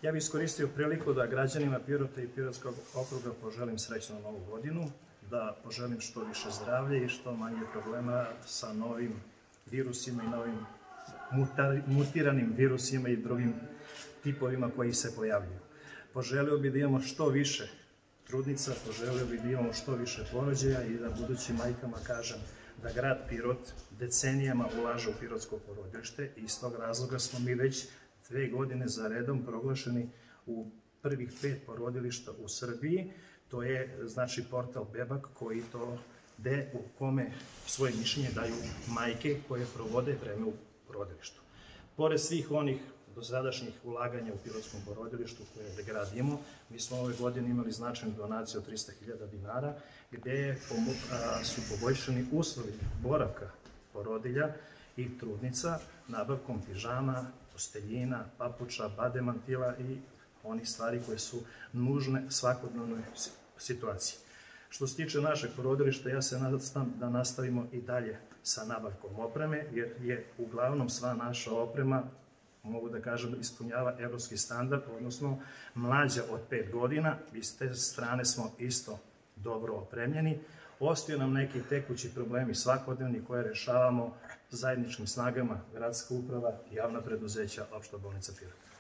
Ja bih iskoristio priliku da građanima Pirota i Pirotskog okruga poželim srećnu novu godinu, da poželim što više zdravlja i što manje problema sa novim virusima i novim mutiranim virusima i drugim tipovima koji se pojavljuju. Poželio bih da imamo što više trudnica, poželio bih da imamo što više porođaja i da budućim majkama kažem da grad Pirot decenijama ulaže u pirotsko porodilište i iz tog razloga smo mi već 2 godine za redom proglašeni u prvih 5 porodilišta u Srbiji. To je znači portal Bebak koji u kome svoje mišljenje daju majke koje provode vreme u porodilištu. Pored svih onih dosadašnjih ulaganja u pirotskom porodilištu koje gradimo, mi smo ove godine imali značajnu donaciju od 300.000 dinara gde su poboljšani uslovi boravka porodilja i trudnica nabavkom pižama, posteljina, papuča, bademantila i onih stvari koje su nužne svakodnevnoj situaciji. Što se tiče našeg porodilišta, ja se nadam da nastavimo i dalje sa nabavkom opreme, jer je uglavnom sva naša oprema, mogu da kažem, ispunjava evropski standard, odnosno mlađa od 5 godina i s te strane smo isto dobro opremljeni. Ostaju nam neki tekući problemi svakodnevni koje rešavamo zajedničkim snagama gradska uprava i javna preduzeća Opšta bolnica Pirot.